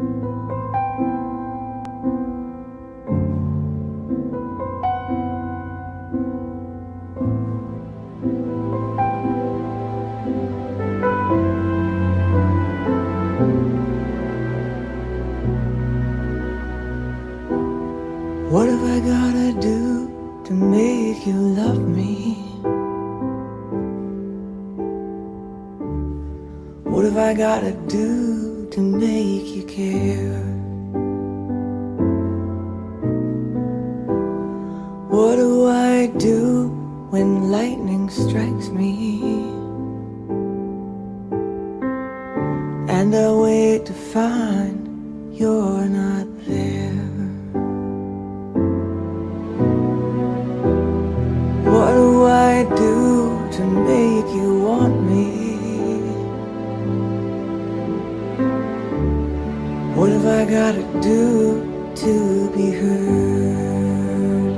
What have I gotta do to make you love me? What have I gotta do to make you care? What do I do when lightning strikes me? And I wait to find you're not there. What do I do to make you want me? What have I gotta do to be heard?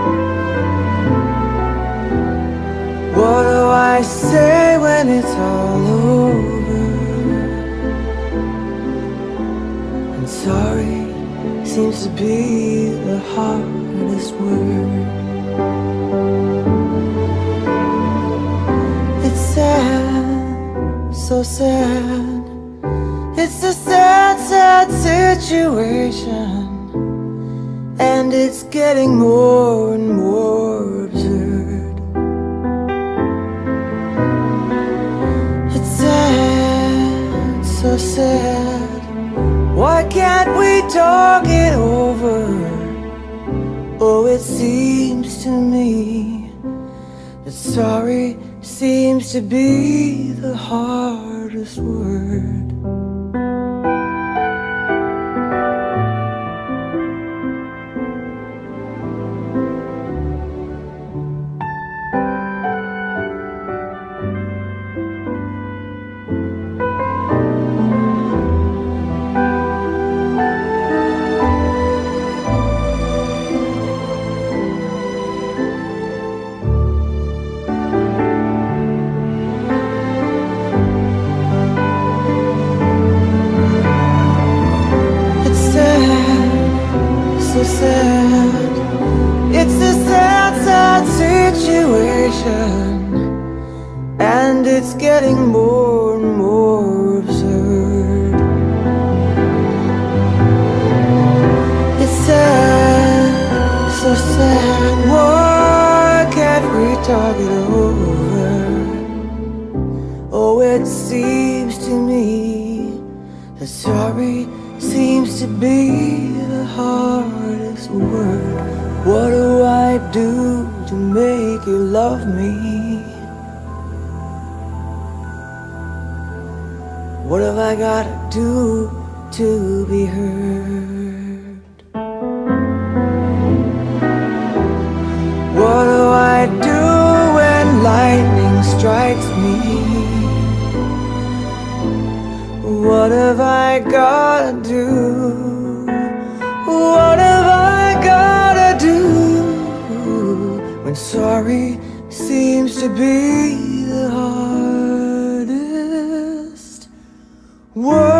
What do I say when it's all over? And sorry seems to be the hardest word. It's sad, so sad. It's a sad, sad situation, and it's getting more and more absurd. It's sad, so sad. Why can't we talk it over? Oh, it seems to me that sorry seems to be the hardest word. So sad. It's a sad, sad situation, and it's getting more and more absurd. It's sad, so sad. Why can't we talk it over? Oh, it seems to me that sorry seems to be the hardest word. What do I do to make you love me? What have I gotta do to be heard? What do I do when lightning strikes me? What have I gotta do? What have I gotta do when sorry seems to be the hardest word?